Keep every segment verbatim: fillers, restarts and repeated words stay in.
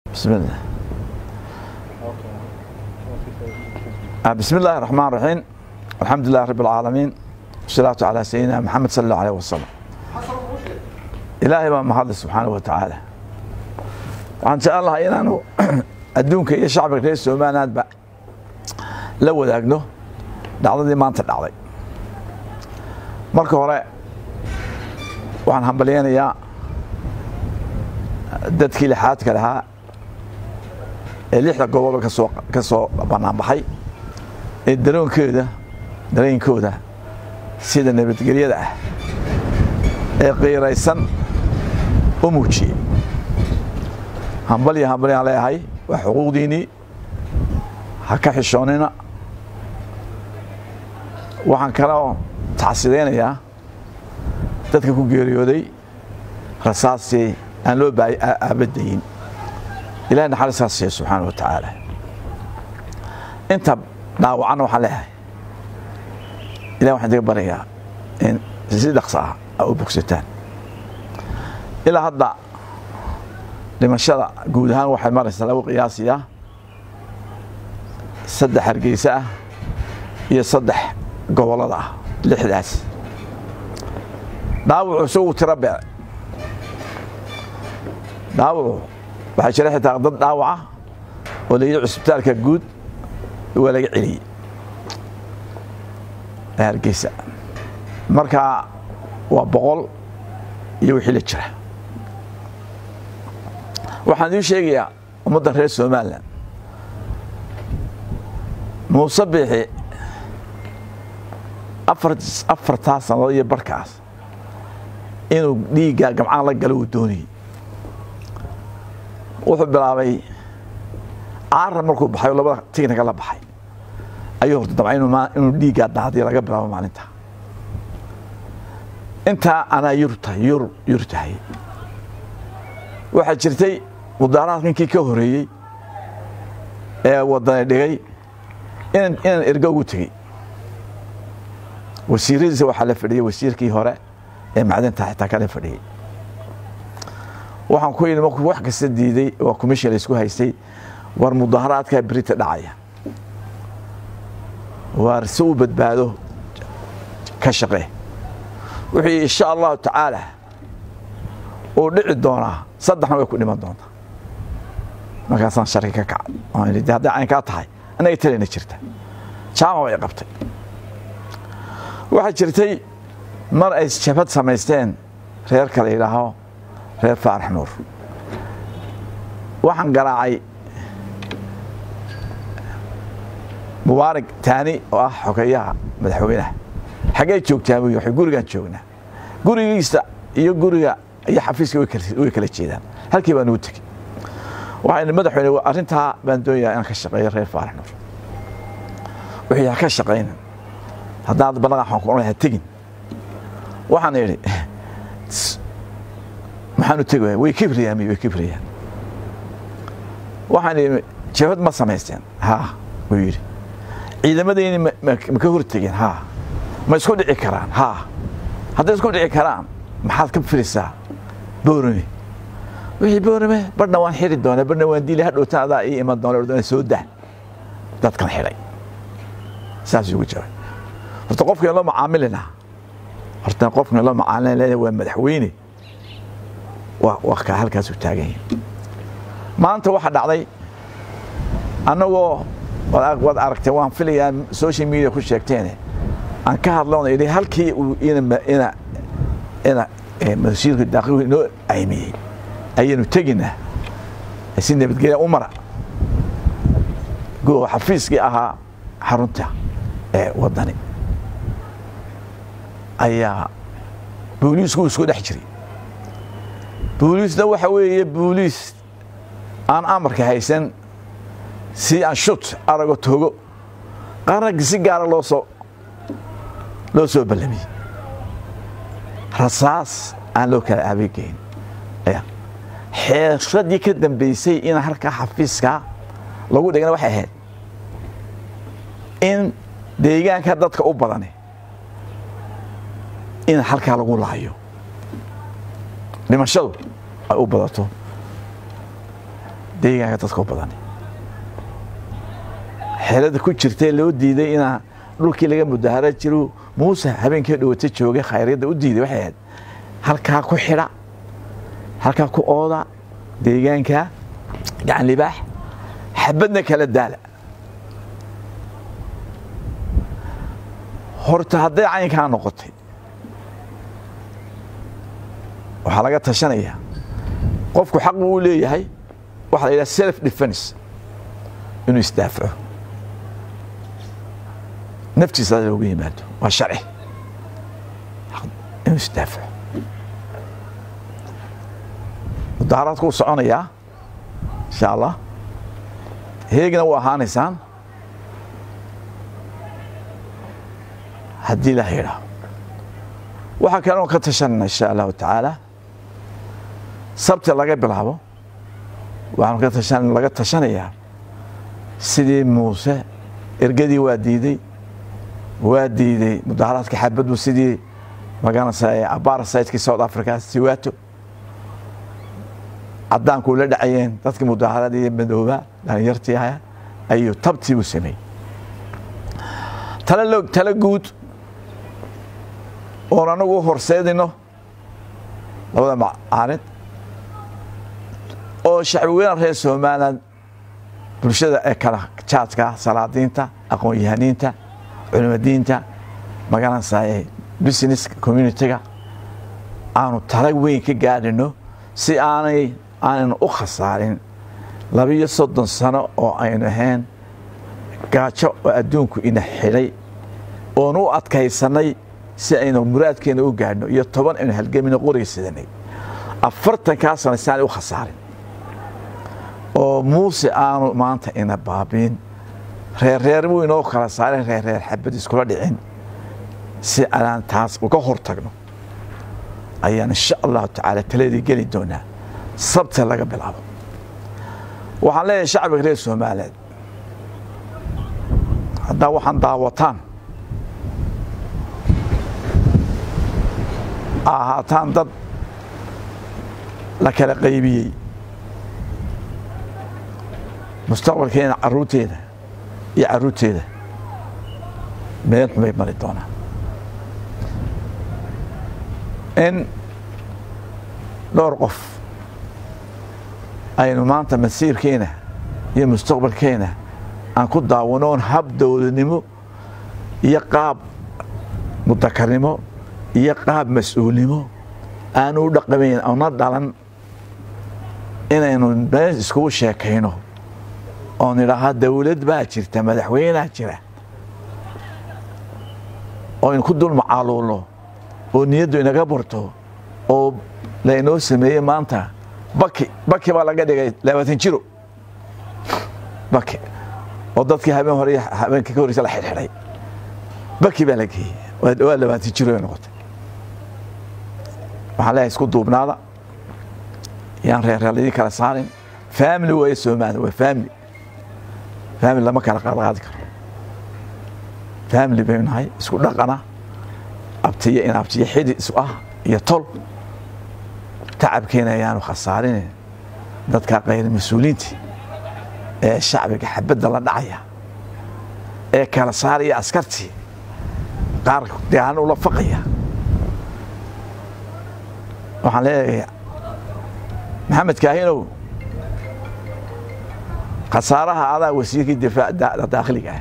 بسم الله. بسم الله الرحمن الرحيم. الحمد لله رب العالمين والصلاة على سيدنا محمد صلى الله عليه وسلم. إلهي ما هذا سبحانه وتعالى. وإن شاء الله إنه أدونك يا شعب الرئيس وما ندبع لو ذاقنه دعوة ما أنت دعوة. مركو وراء وعن همبليان يا dadkii lixaadka lahaa ee lixda gobol ka soo ka soo banaan baxay ee dareenkooda dareenkooda sida nabadgelyada ah ee qeyraysan u muujiyay hambaliya hambaliya leeyahay wax xuquuqdiini ha ka xishoonina waxaan kala tacsideynaya dadka ku geeriyooday rasaasii أن لو باي أبدين إلى أن حرس الله سبحانه وتعالى أنت داو عنه حلاه إلى واحد يبريها إن زيد أقصاها أو بوكستان إلى هذا لما شرع جودها واحد مرة سلوا قياسية صدح رقيسة يصدح قولها لحداث داو عسو تربع داوعه waxay sharaxay dad daawaca oo leeyahay isbitaalka guud waa laga celiyay Hargeysa marka waa boqol iyo wixii la jira waxaan u sheegayaa ummadda reer Soomaaliland muusabixi afar afar taasano iyo barkaas inuu dhiiga gamcaan la galo doonay wuxuu bilaabay caar markuu baxay labada tignaga la baxay ayuu horta dabcan inuu dhiiga daadii laga bilaabo maalinta inta ana yurta yur yurtahay waxa jirtay wadaaraadkii ka horeeyay ee wadada dhigay in in ergo ugu tagay wasiiradiisa waxa la fadhiyay wasiirkii hore ee macdanta xitaa kala fadhiyay waxaan ku yiri markuu wax ka diiday oo commission isku haystay war mudaharaadka Brita dhacaya war soo badbaado ka shaqee wixii insha Allah taala oo dhici doona saddexna way ku dhiman doontaa markaasaan sharika ka oo inay hadda aan ka tahay anaga talina jirta jaama way qabtay waxa jirtay mar ay jabad samaysteen reer kale ilaaho reer Faarax Nuur waxaan garaacay Mubaarak taani oo ah xogayaha madaxweynaha xagee joogtaa buu yahay gurigan joognaa gurigiisa iyo guriga iyo xafiiska way kala jeedaan halkii baan u tagay waxaan madaxweyne arinta baan doonayaa in ka shaqeeyo reer Faarax Nuur wixii ka shaqeeyna haddaad banaga xaq u leeyahay tagin waxaan yiri maxaanu tagay way kibriyaan way kibriyaan waxaan jabad ma sameysteen ha way yiri ciidamadeeni ma ka hortageen ha ma isku dhici karaan ha hadda isku dhici karaan maxaad ka firisaa boorame wixii boorame badna waan xiri doonaa badna waan diilay hadhowtaada ay iman doonaa ordana soo daa dadkan xiray saas ugu jawaab horta qofka la macaamilina horta qofka la macaamilina waa madaxweyne وقت هالكاس وتاجين ما أنت واحد علي أنا و وضع أركتوان في اليوم سوشيال ميديا كل شيء تاني أنا كهر لون إلي هالكي وإنا إنا إنا مسير الداخلي إنه أيمي أي إنه تجينا السنة بتجي أمرا جو حفيز جاها حرنتها وضني أيها بوليس كل سكون حجري بوليس ده waxa weeye بوليس aan amarka haysan si aan shut arago togo qarag si gaar loo soo loo soo balami rasaas aan loo kala abeegeen ayaa xeeradii ka dambeysay in halka xafiiska lagu dhigana waxa ahayd in deegaanka dadka u badan in halka lagu laayo dhimashadu ay u badato deegaanka dadka badan xeelada ku jirtay loo diiday ina dhulkii laga mudaharaad jiro Muuse habeenkii dhawatay joogay khayriyada u diiday waxay ahayd halka ku xira halka ku ooda deegaanka gacan libaax xabadna kala daala horta haday caynka noqotay waxa laga tashanaya qofku xaq uu leeyahay waxa la yiraahdaa self defense inuu istaafaco naftiisa loogu yimaado waa sharci inuu istaafaco mudaharaadku u soconaya insha Allah heegna waa ahaanaysaan haddii la helo waxa kale oo ka tashanna insha Allah ta'ala sabta laga bilaabo waxaan ka tashan laga tashanaya sidii Muuse ergadii waa diiday waa diiday mudaharaadka xabadu sidii magaranayay abaar sayidkii South Africa siwaato عدان كل دعيين تذكر مداهرات مدوبة لأن يرتيها أيو تبتي وسمي تلقوا تلقود ورانو وفر سيدنا لولا مع عارض أو شعبوين رئيس ومالا برشدة أكلا تشاتكا سلاطينتا أقوم يهانينتا علم دينتا مكان ساي بيزنس كوميونيتيكا أنا تلقوين كي قاعدينو سي أنا aan u khasaarin laba iyo soddon sano oo aynu ahayn gaajo oo adduunku ina xilay oo nu adkaysanay si aynu muraadkeena u gaadhno iyo toban in halgamino qoraysidanay afartan ka sano saan u khasaarin oo Muuse aanu maanta ina baabin reer reer uu inoo kala saaray reer reer xabad isku dhicin si aan taas uga hortagno ayaan insha Allah ta'ala talaadi gali doonaa sabta laga bilaabo waxaan leeyahay shacabka reer Soomaaliyeed hadda waxaan daawataan ahaataan dad la kala qaybiyay mustaqbalkeena caruurteeda iyo caruurteeda meel xumay mari doonaan in dhowr qof aynu maanta masiirkeena iyo mustaqbalkeena aan ku daawanoon hab dawladnimo iyo qaab mutakarnimo iyo qaab mas'uulnimo aan u dhaqameyn oo na dhalan inaynu bas isku sheekayno oo niraha dawlad baa jirta madaxweynaha jira oo in ku dul macaalulo oo niyadu inaga barto oo la inoo sameeyay maanta baki baki baa laga dhigay labaatan jiro baki oo dadkii habeen hore habeenkii ka horreysay la xirxiray baki baa laga geeyay waa labaatan jiro noqotay waxa la isku duubnaada yaan reer reer kala saarin family way Soomaali way family family lama kala qaadi karo family baynahay isku dhaqana abtiye in abtiye xidid isu ah iyo tol تعبكينا يعني خسارين dadka qayr mas'uuliinti ee shacbiga xabada la dhacaya ee kala saaraya askarti qaar deegaan u la faqaya waxaan leeyahay Maxamed Kaahinow qasaaraha adaa wasiirkii difaaca daaqliga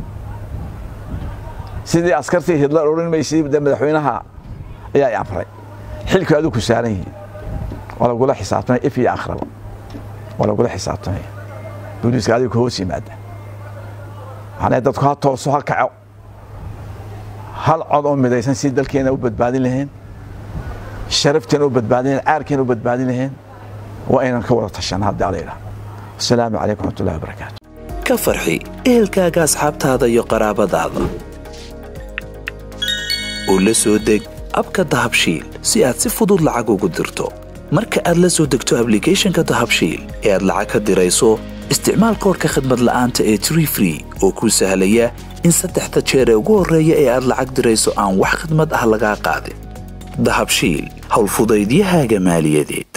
sidii askartii Hitler oran meysay madaxweynaha ayaa amray xilkaadu ku saaran yahay ولا قول حسابتنا إفي آخر ولا قول حسابتنا بوليس قاعد يكون هوسي مادة أنا دتك هات توصها كعو هل عضو مدرسين سيد الكينا وبد بعدين لهن شرفتنا وبد بعدين عاركين وبد بعدين لهن وأين الكورة عشان هذا علينا السلام عليكم ورحمة الله وبركاته كفرحي إلكا جاس حبت هذا يقرب هذا ولسودك أبكى دهبشيل سياد سفضل لعجو قدرته marka aad la soo degto application-ka Dahabshiil ee aad lacag ka dirayso isticmaal koodka khidmad la'aanta ee three free oo ku sahlaya in saddexda jeer ee ugu horeeya ee aad lacag dirayso aan wax khidmad ah laga qaadin Dahabshiil hawl fudaydiyahaaga maaliyadeed